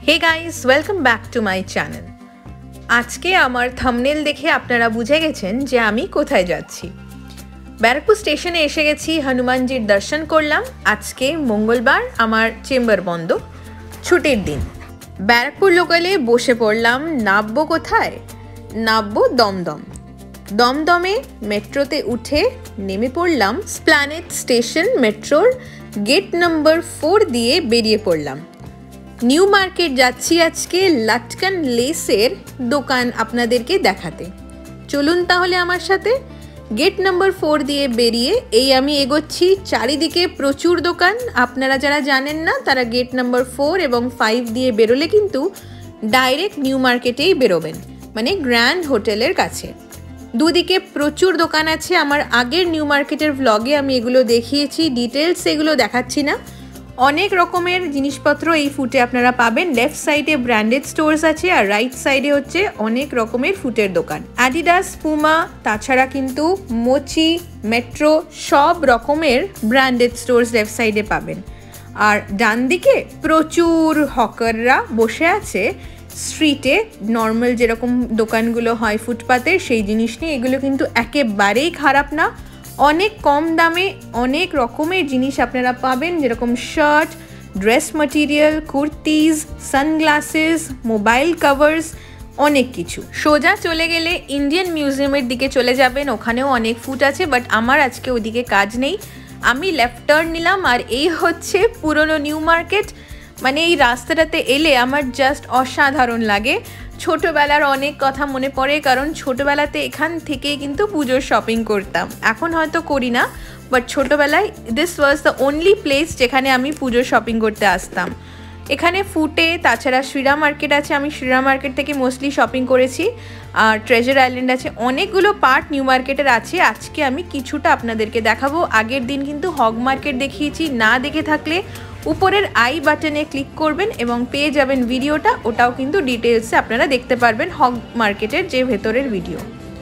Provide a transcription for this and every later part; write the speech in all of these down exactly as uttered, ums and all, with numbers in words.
Hey guys, welcome back to my channel. आज के आमार थंबनेल देखे आपनारा बुझे गेछेन जे आमी कोथाय जाচ্ছি। बैरकपुर स्टेशने एसे गेছি, हनुमानजीर दर्शन करलाम। आज के मंगलबार, आमार चेम्बर बंद, छुटिर दिन। बैरकपुर लोकाले बसे पड़लाम। नामबो कोथाय? नामबो दमदम। दमदमे मेट्रोते उठे नेमे पड़लाम स्प्लैनेड स्टेशन मेट्रोर गेट नम्बर फोर दिए बेरिये पड़लाम। নিউ মার্কেট যাচ্ছি আজকে লাটকান লেসের দোকান আপনাদেরকে দেখাতে। চলুন তাহলে আমার সাথে। গেট নাম্বার ফোর দিয়ে বেরিয়ে এই আমি এগোচ্ছি, চারিদিকে প্রচুর দোকান। আপনারা যারা জানেন না তারা গেট নাম্বার ফোর এবং ফাইভ দিয়ে বেরোলে কিন্তু ডাইরেক্ট নিউ মার্কেটেই বেরোবেন, মানে গ্র্যান্ড হোটেলের কাছে। দুদিকে প্রচুর দোকান আছে। আমার আগের নিউ মার্কেটের ভ্লগে আমি এগুলো দেখিয়েছি, ডিটেলস এগুলো দেখাচ্ছি না। অনেক রকমের জিনিসপত্র এই ফুটে আপনারা পাবেন। লেফট সাইডে ব্র্যান্ডেড স্টোর্স আছে আর রাইট সাইডে হচ্ছে অনেক রকমের ফুটের দোকান। অ্যাডিডাস, পুমা, তাছাড়া কিন্তু মোচি, মেট্রো সব রকমের ব্র্যান্ডেড স্টোর্স লেফট সাইডে পাবেন। আর ডান দিকে প্রচুর হকাররা বসে আছে স্ট্রিটে। নর্মাল যেরকম দোকানগুলো হয় ফুটপাতের, সেই জিনিস নিয়ে। এগুলো কিন্তু একেবারেই খারাপ না। অনেক কম দামে অনেক রকমের জিনিস আপনারা পাবেন, যেরকম shirt, dress material, kurtis, sunglasses, mobile covers, অনেক কিছু। সোজা চলে গেলে ইন্ডিয়ান মিউজিয়ামের দিকে চলে যাবেন, ওখানেও অনেক ফুড আছে, বাট আমার আজকে ওদিকে কাজ নেই। আমি লেফট টার্ন নিলাম আর এই হচ্ছে পুরনো নিউ মার্কেট। মানে এই রাস্তাটাতে এলে আমার জাস্ট অসাধারণ লাগে। ছোটোবেলার অনেক কথা মনে পড়ে, কারণ ছোটোবেলাতে এখান থেকেই কিন্তু পুজোর শপিং করতাম। এখন হয়তো করি না, বাট ছোটোবেলায় this was the only place যেখানে আমি পুজোর শপিং করতে আসতাম। এখানে ফুটে, তাছাড়া শ্রীরা মার্কেট আছে। আমি শ্রীরা মার্কেট থেকে মোস্টলি শপিং করেছি। আর ট্রেজার আইল্যান্ড আছে। অনেকগুলো পার্ট নিউ মার্কেটের আছে। আজকে আমি কিছুটা আপনাদেরকে দেখাবো। আগের দিন কিন্তু হগ মার্কেট দেখিয়েছি, না দেখে থাকলে উপরের আই বাটনে ক্লিক করবেন এবং পেয়ে যাবেন ভিডিওটা। ওটাও কিন্তু ডিটেলসে আপনারা দেখতে পারবেন, হগ মার্কেটের যে ভেতরের ভিডিও।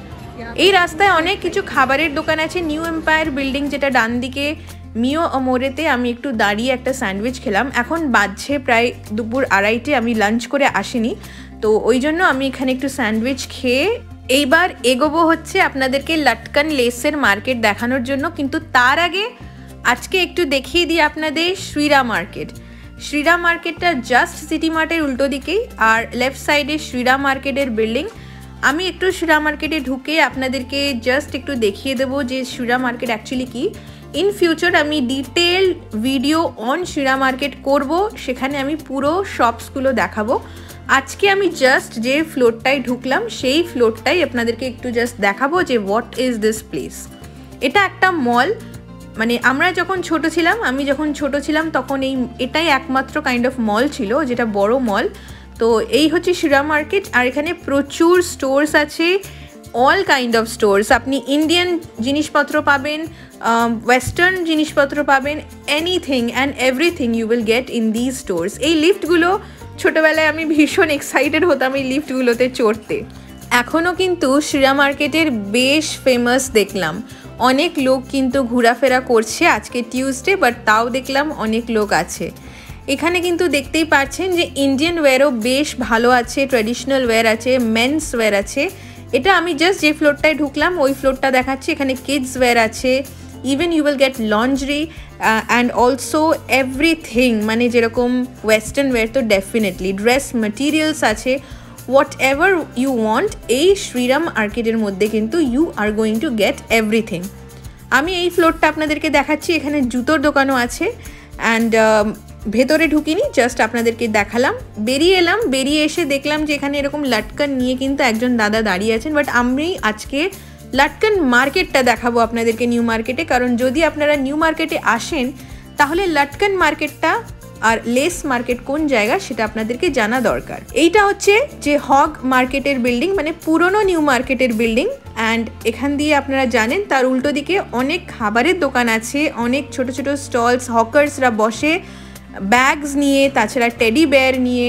এই রাস্তায় অনেক কিছু খাবারের দোকান আছে। নিউ এম্পায়ার বিল্ডিং যেটা ডান দিকে, মিও মোড়েতে আমি একটু দাঁড়িয়ে একটা স্যান্ডউইচ খেলাম। এখন বাজছে প্রায় দুপুর আড়াইটে, আমি লাঞ্চ করে আসিনি, তো ওই জন্য আমি এখানে একটু স্যান্ডউইচ খেয়ে এইবার এগোবো হচ্ছে আপনাদেরকে লাটকান লেসের মার্কেট দেখানোর জন্য। কিন্তু তার আগে আজকে একটু দেখিয়ে দিই আপনাদের শ্রীরা মার্কেট। শ্রীরা মার্কেটটা জাস্ট সিটি মার্টের উল্টো দিকেই, আর লেফট সাইডে শ্রীরা মার্কেটের বিল্ডিং। আমি একটু শ্রীরা মার্কেটে ঢুকে আপনাদেরকে জাস্ট একটু দেখিয়ে দেবো যে শ্রীরা মার্কেট অ্যাকচুয়ালি কি। ইন ফিউচার আমি detail video on Shriram market করব, সেখানে আমি পুরো শপসগুলো দেখাবো। আজকে আমি জাস্ট যে ফ্লোরটায় ঢুকলাম সেই ফ্লোরটাই আপনাদেরকে একটু জাস্ট দেখাবো যে হোয়াট ইজ দিস প্লেস। এটা একটা মল। মানে আমরা যখন ছোট ছিলাম, আমি যখন ছোট ছিলাম তখন এই এটাই একমাত্র কাইন্ড অফ মল ছিল, যেটা বড় মল। তো এই হচ্ছে শ্রীরা মার্কেট। আর এখানে প্রচুর স্টোর্স আছে, অল কাইন্ড অফ স্টোর্স। আপনি ইন্ডিয়ান জিনিসপত্র পাবেন, ওয়েস্টার্ন জিনিসপত্র পাবেন, anything and everything you will get in these stores. এই লিফটগুলো ছোটোবেলায় আমি ভীষণ এক্সাইটেড হতাম এই লিফটগুলোতে চড়তে। এখনও কিন্তু শ্রীরা মার্কেটের বেশ ফেমাস দেখলাম। অনেক লোক কিন্তু ঘোরাফেরা করছে। আজকে টিউসডে, বাট তাও দেখলাম অনেক লোক আছে এখানে। কিন্তু দেখতেই পাচ্ছেন যে ইন্ডিয়ান ওয়্যারও বেশ ভালো আছে, ট্র্যাডিশনাল ওয়্যার আছে, মেন্স ওয়্যার আছে। এটা আমি জাস্ট যে ফ্লোরটায় ঢুকলাম ওই ফ্লোরটা দেখাচ্ছি। এখানে কিডস ওয়্যার আছে, even you will get laundry and also everything. মানে যেরকম ওয়েস্টার্ন ওয়্যার তো ডেফিনেটলি, ড্রেস ম্যাটেরিয়ালস আছে, হোয়াট এভার ইউ ওয়ান্ট। এই শ্রীরাম মার্কেটের মধ্যে কিন্তু you are going to get everything. আমি এই ফ্লোরটা আপনাদেরকে দেখাচ্ছি। এখানে জুতোর দোকানও আছে। অ্যান্ড ভেতরে ঢুকিনি, জাস্ট আপনাদেরকে দেখালাম। বেরিয়ে এলাম, বেরিয়ে এসে দেখলাম যে এখানে এরকম লাটকান নিয়ে কিন্তু একজন দাদা দাঁড়িয়ে আছেন। বাট আমি আজকে লাটকান মার্কেটটা দেখাবো আপনাদেরকে নিউ মার্কেটে। কারণ যদি আপনারা নিউ মার্কেটে আসেন তাহলে লাটকান মার্কেটটা আর লেস মার্কেট কোন জায়গা সেটা আপনাদেরকে জানা দরকার। এইটা হচ্ছে যে হগ মার্কেটের বিল্ডিং, মানে পুরনো নিউ মার্কেটের বিল্ডিং। অ্যান্ড এখান দিয়ে আপনারা জানেন তার উল্টো দিকে অনেক খাবারের দোকান আছে, অনেক ছোট ছোট স্টলস, হকার্সরা বসে ব্যাগস নিয়ে, তাছাড়া টেডি বেয়ার নিয়ে,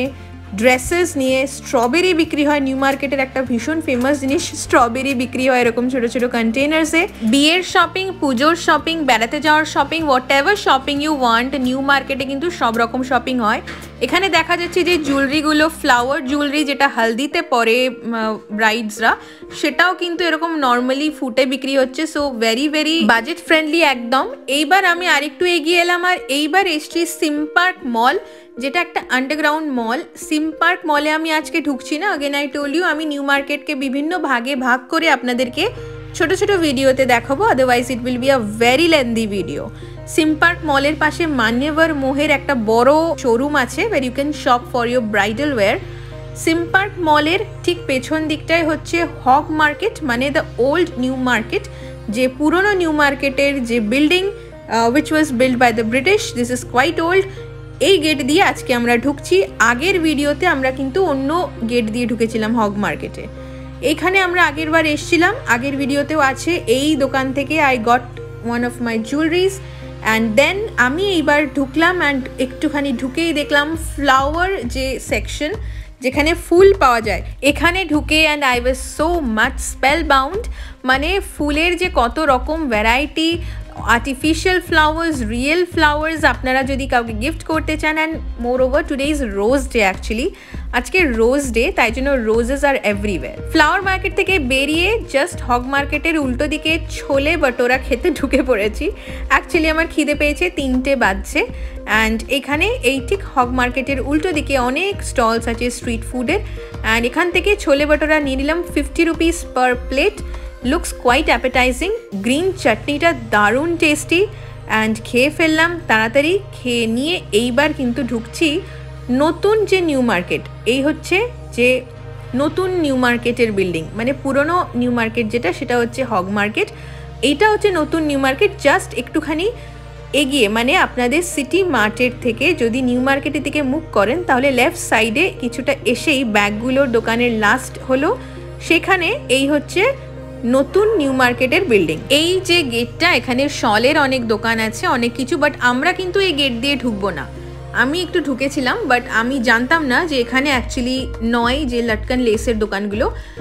ড্রেসেস নিয়ে, স্ট্রবেরি বিক্রি হয়, নিউ মার্কেটের একটা ভীষণ ফেমাস জিনিস স্ট্রবেরি বিক্রি হয় এরকম ছোটো ছোটো কন্টেনার্সে। বিয়ের শপিং, পুজোর শপিং, বেড়াতে যাওয়ার shopping, whatever shopping you want, new মার্কেটে কিন্তু সব রকম শপিং হয়। এখানে দেখা যাচ্ছে যে জুয়েলারিগুলো, ফ্লাওয়ার জুয়েলারি যেটা হালদিতে পরে ব্রাইডসরা, সেটাও কিন্তু এরকম নর্মালি ফুটে বিক্রি হচ্ছে। So very very budget friendly একদম। এইবার আমি আরেকটু এগিয়ে এলাম আর এইবার এসছি সিম পার্ক মল, যেটা একটা আন্ডারগ্রাউন্ড মল। সিম পার্ক মলে আমি আজকে ঢুকছি না, আগেন আই টোল ইউ আমি নিউ মার্কেটকে বিভিন্ন ভাগে ভাগ করে আপনাদেরকে ছোট ছোট ভিডিওতে দেখাবো, otherwise it will be a very lengthy video. SIM park মলের পাশে মান্যবর মোহের একটা বড় শোরুম আছে, wire you can shop for your bridal wire. SIM park মলের ঠিক পেছন দিকটাই হচ্ছে হগ মার্কেট, মানে দ্য ওল্ড নিউ মার্কেট, যে পুরনো নিউ মার্কেটের যে building which was build by the British, this is quite old. এই গেট দিয়ে আজকে আমরা ঢুকছি। আগের ভিডিওতে আমরা কিন্তু অন্য গেট দিয়ে ঢুকেছিলাম হগ মার্কেটে। এইখানে আমরা আগের বার এসেছিলাম, আগের ভিডিওতেও আছে। এই দোকান থেকে I got one of my jewelleries and then আমি এইবার ঢুকলাম অ্যান্ড একটুখানি ঢুকেই দেখলাম ফ্লাওয়ার যে সেকশন, যেখানে ফুল পাওয়া যায়। এখানে ঢুকে and I was so much spellbound, মানে ফুলের যে কত রকম variety, artificial flowers, real flowers, আপনারা যদি কাউকে গিফট করতে চান। And moreover today is rose day, actually আজকে রোজ ডে, তাই জন্য রোজেস আর এভরিওয়্যার। ফ্লাওয়ার মার্কেট থেকে বেরিয়ে জাস্ট হগ মার্কেটের উল্টো দিকে ছোলে ভটোরা খেতে ঢুকে পড়েছি। অ্যাকচুয়ালি আমার খিদে পেয়েছে, তিনটে বাজছে। অ্যান্ড এখানে এই ঠিক হগ মার্কেটের উল্টো দিকে অনেক স্টলস আছে স্ট্রিট ফুডের। অ্যান্ড এখান থেকে ছোলে ভটোরা নিয়ে নিলাম fifty rupees per plate. Looks quite appetising, green চাটনিটা দারুণ টেস্টি। অ্যান্ড খেয়ে ফেললাম তাড়াতাড়ি, খেয়ে নিয়ে এইবার কিন্তু ঢুকছি নতুন যে নিউ মার্কেট। এই হচ্ছে যে নতুন নিউ মার্কেটের বিল্ডিং, মানে পুরনো নিউ মার্কেট যেটা, সেটা হচ্ছে হগ মার্কেট, এইটা হচ্ছে নতুন নিউ মার্কেট। জাস্ট একটুখানি এগিয়ে, মানে আপনাদের সিটি মার্টের থেকে যদি নিউ মার্কেটের দিকে মুখ করেন তাহলে লেফট সাইডে কিছুটা এসেই ব্যাগগুলোর দোকানের লাস্ট হলো, সেখানে এই হচ্ছে নতুন নিউ মার্কেটের বিল্ডিং। এই যে গেটটা, এখানে শলের অনেক দোকান আছে, অনেক কিছু, বাট আমরা কিন্তু এই গেট দিয়ে ঢুকবো না। আমি একটু ঢুকেছিলাম, বাট আমি জানতাম না যে এখানে অ্যাকচুয়ালি নয় যে লটকন লেসের দোকানগুলো।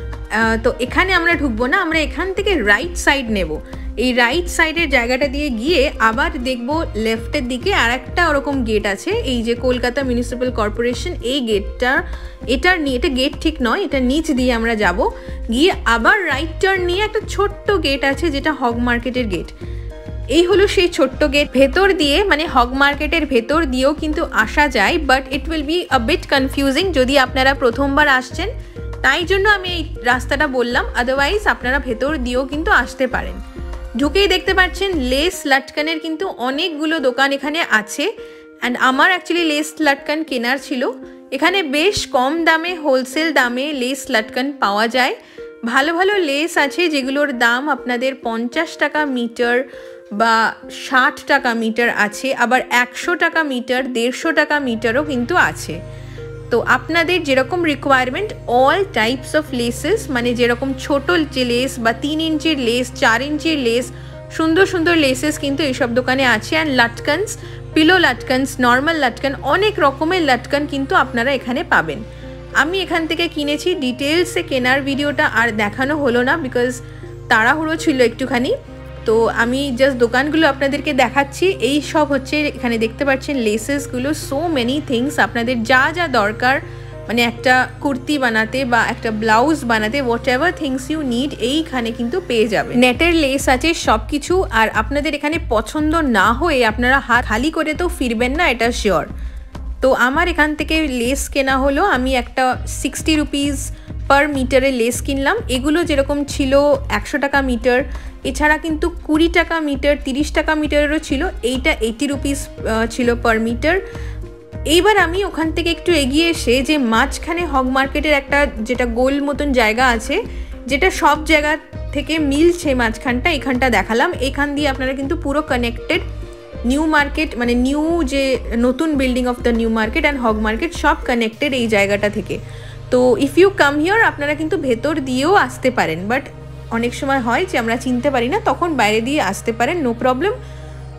তো এখানে আমরা ঢুকবো না, আমরা এখান থেকে রাইট সাইড নেব। এই রাইট সাইডের জায়গাটা দিয়ে গিয়ে আবার দেখবো লেফটের দিকে আর একটা ওরকম গেট আছে, এই যে কলকাতা মিউনিসিপ্যাল কর্পোরেশন, এই গেটটা, এটার নিয়ে, এটা গেট ঠিক নয়, এটা নিচ দিয়ে আমরা যাব। গিয়ে আবার রাইট টার্ন নিয়ে একটা ছোট্ট গেট আছে যেটা হগ মার্কেটের গেট। এই হলো সেই ছোট্ট গেট। ভেতর দিয়ে, মানে হগ মার্কেটের ভেতর দিয়েও কিন্তু আসা যায়, but it will be a bit confusing যদি আপনারা প্রথমবার আসছেন, তাই জন্য আমি এই রাস্তাটা বললাম। আদারওয়াইজ আপনারা ভেতর দিয়েও কিন্তু আসতে পারেন। ঢুকেই দেখতে পাচ্ছেন লেস লাটকানের কিন্তু অনেকগুলো দোকান এখানে আছে। অ্যান্ড আমার অ্যাকচুয়ালি লেস লাটকান কেনার ছিল। এখানে বেশ কম দামে, হোলসেল দামে লেস লাটকান পাওয়া যায়। ভালো ভালো লেস আছে যেগুলোর দাম আপনাদের পঞ্চাশ টাকা মিটার বা ষাট টাকা মিটার আছে, আবার একশো টাকা মিটার, দেড়শো টাকা মিটারও কিন্তু আছে। তো আপনাদের যেরকম requirement, all types of laces, মানে যেরকম ছোটো যে লেস বা তিন ইঞ্চির লেস, চার ইঞ্চির লেস, সুন্দর সুন্দর লেসেস কিন্তু এইসব দোকানে আছে। অ্যান্ড লাটকানস, পিলো লাটকানস, নর্মাল লাটকান, অনেক রকমের লাটকান কিন্তু আপনারা এখানে পাবেন। আমি এখান থেকে কিনেছি। ডিটেলসে কেনার ভিডিওটা আর দেখানো হলো না, বিকজ তাড়াহুড়ো ছিল একটুখানি। তো আমি জাস্ট দোকানগুলো আপনাদেরকে দেখাচ্ছি। এই সব হচ্ছে, এখানে দেখতে পাচ্ছেন লেসেসগুলো, সো মেনি থিংস, আপনাদের যা যা দরকার, মানে একটা কুর্তি বানাতে বা একটা ব্লাউজ বানাতে, whatever things you need, এইখানে কিন্তু পেয়ে যাবে। নেটের লেস আছে সব কিছু। আর আপনাদের এখানে পছন্দ না হয়ে আপনারা হাত খালি করে তো ফিরবেন না, এটা শিওর। তো আমার এখান থেকে লেস কেনা হলো। আমি একটা সিক্সটি রুপিস পার মিটারে লেস কিনলাম। এগুলো যেরকম ছিল একশো টাকা মিটার, এছাড়া কিন্তু কুড়ি টাকা মিটার, তিরিশ টাকা মিটারেরও ছিল। এইটা এইটি রুপিস ছিল পার মিটার। এইবার আমি ওখান থেকে একটু এগিয়ে এসে যে মাঝখানে হগ মার্কেটের একটা যেটা গোল মতন জায়গা আছে, যেটা সব জায়গা থেকে মিলছে মাঝখানটা, এখানটা দেখালাম। এখান দিয়ে আপনারা কিন্তু পুরো কানেক্টেড নিউ মার্কেট, মানে নিউ যে নতুন building of the new market and Hogg market, সব কানেক্টেড এই জায়গাটা থেকে। তো ইফ ইউ কাম হিয়ার, আপনারা কিন্তু ভেতর দিয়েও আসতে পারেন, বাট অনেক সময় হয় যে আমরা চিনতে পারি না, তখন বাইরে দিয়ে আসতে পারেন, নো প্রবলেম।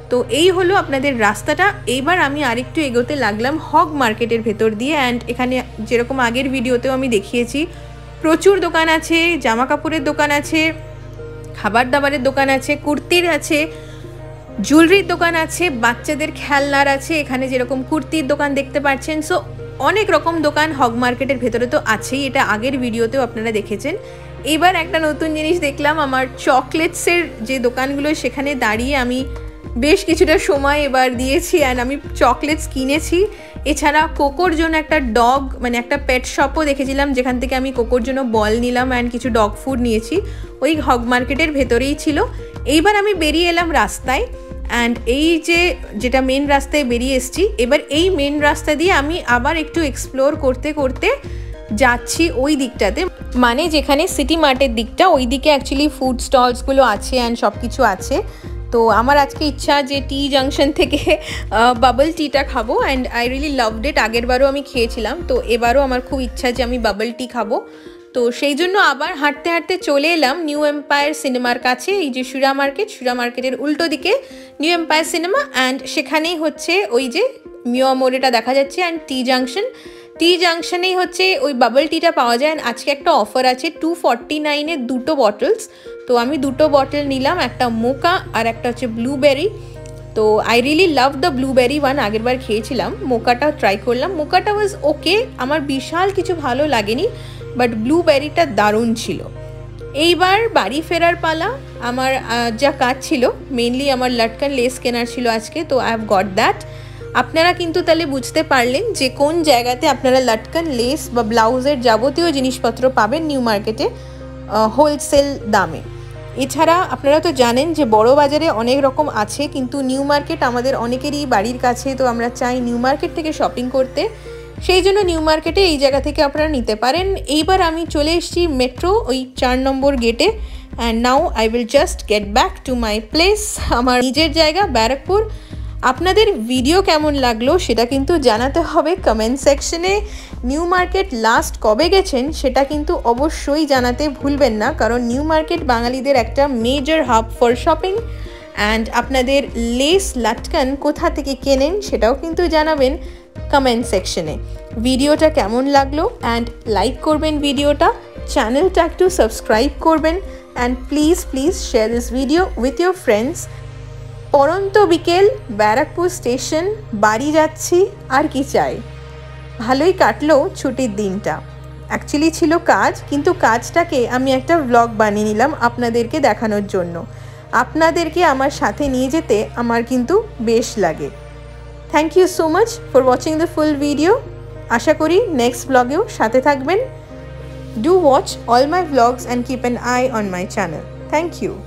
তো এই হলো আপনাদের রাস্তাটা। এইবার আমি আরেকটু এগোতে লাগলাম হগ মার্কেটের ভেতর দিয়ে। অ্যান্ড এখানে যেরকম আগের ভিডিওতেও আমি দেখিয়েছি, প্রচুর দোকান আছে, জামা কাপড়ের দোকান আছে, খাবার দাবারের দোকান আছে, কুর্তির আছে, জুয়েলারির দোকান আছে, বাচ্চাদের খেলনার আছে, এখানে যেরকম কুর্তির দোকান দেখতে পাচ্ছেন। সো অনেক রকম দোকান হগ মার্কেটের ভেতরে তো আছেই, এটা আগের ভিডিওতেও আপনারা দেখেছেন। এবার একটা নতুন জিনিস দেখলাম, আমার চকলেটসের যে দোকানগুলো সেখানে দাঁড়িয়ে আমি বেশ কিছুটা সময় এবার দিয়েছি অ্যান্ড আমি চকলেটস কিনেছি। এছাড়া কোকোর জন্য একটা ডগ মানে একটা পেট শপও দেখেছিলাম, যেখান থেকে আমি কোকোর জন্য বল নিলাম অ্যান্ড কিছু ডগ ফুড নিয়েছি, ওই হগ মার্কেটের ভেতরেই ছিল। এইবার আমি বেরিয়ে এলাম রাস্তায় অ্যান্ড এই যে যেটা মেন রাস্তায় বেরিয়ে এসেছি, এবার এই মেন রাস্তা দিয়ে আমি আবার একটু এক্সপ্লোর করতে করতে যাচ্ছি ওই দিকটাতে, মানে যেখানে সিটি মার্টের দিকটা, ওই দিকে অ্যাকচুয়ালি ফুড স্টলসগুলো আছে অ্যান্ড সব কিছু আছে। তো আমার আজকে ইচ্ছা যে টি জাংশন থেকে বাবল টিটা খাবো and I really loved it. আগেরবারও আমি খেয়েছিলাম, তো এবারও আমার খুব ইচ্ছা যে আমি বাবল টি খাবো। তো সেই জন্য আবার হাঁটতে হাঁটতে চলে এলাম নিউ এম্পায়ার সিনেমার কাছে। এই যে শিরা মার্কেট, শিরা মার্কেটের উল্টো দিকে নিউ এম্পায়ার সিনেমা অ্যান্ড সেখানেই হচ্ছে ওই যে মিয়া মোড়েটা দেখা যাচ্ছে অ্যান্ড টি জাংশন। টি জাংশনেই হচ্ছে ওই বাবল টিটা পাওয়া যায়। আজকে একটা অফার আছে টু ফর্টি নাইনের দুটো বটলস। তো আমি দুটো বটল নিলাম, একটা মোকা আর একটা হচ্ছে ব্লুবেরি। তো I really love the blueberry one, আগের বার খেয়েছিলাম, মোকাটা ট্রাই করলাম। মোকাটা ওয়াজ ওকে, আমার বিশাল কিছু ভালো লাগেনি, বাট ব্লুবেরিটা দারুণ ছিল। এইবার বাড়ি ফেরার পালা। আমার যা কাজ ছিল, মেনলি আমার লটকন লেস কেনার ছিল আজকে, তো আই হ্যাভ গট দ্যাট। আপনারা কিন্তু তাহলে বুঝতে পারলেন যে কোন জায়গাতে আপনারা লটকন লেস বা ব্লাউজের যাবতীয় জিনিসপত্র পাবেন নিউ মার্কেটে হোলসেল দামে। এছাড়া আপনারা তো জানেন যে বড় বাজারে অনেক রকম আছে, কিন্তু নিউ মার্কেট আমাদের অনেকেরই বাড়ির কাছে, তো আমরা চাই নিউ মার্কেট থেকে শপিং করতে, সেই জন্য নিউ মার্কেটে এই জায়গা থেকে আপনারা নিতে পারেন। এইবার আমি চলে এসেছি মেট্রো ওই চার নম্বর গেটে and now I will just get back to my place, আমার নিজের জায়গা ব্যারাকপুর। আপনাদের ভিডিও কেমন লাগলো সেটা কিন্তু জানাতে হবে কমেন্ট সেকশনে। নিউ মার্কেট লাস্ট কবে গেছেন সেটা কিন্তু অবশ্যই জানাতে ভুলবেন না, কারণ নিউ মার্কেট বাঙালিদের একটা major hub for shopping. And আপনাদের লেস লাটকান কোথা থেকে কেনেন সেটাও কিন্তু জানাবেন কমেন্ট সেকশনে। ভিডিওটা কেমন লাগলো অ্যান্ড লাইক করবেন ভিডিওটা, চ্যানেলটা একটু সাবস্ক্রাইব করবেন and please please share this video with your friends. পরন্ত বিকেল, ব্যারাকপুর স্টেশন, বাড়ি যাচ্ছি, আর কি চাই। ভালোই কাটলো ছুটির দিনটা। অ্যাকচুয়ালি ছিল কাজ, কিন্তু কাজটাকে আমি একটা ব্লগ বানিয়ে নিলাম আপনাদেরকে দেখানোর জন্য। আপনাদেরকে আমার সাথে নিয়ে যেতে আমার কিন্তু বেশ লাগে। Thank you so much for watching the full video. আশা করি নেক্সট ব্লগেও সাথে থাকবেন। Do watch all my vlogs and keep an eye on my channel. Thank you.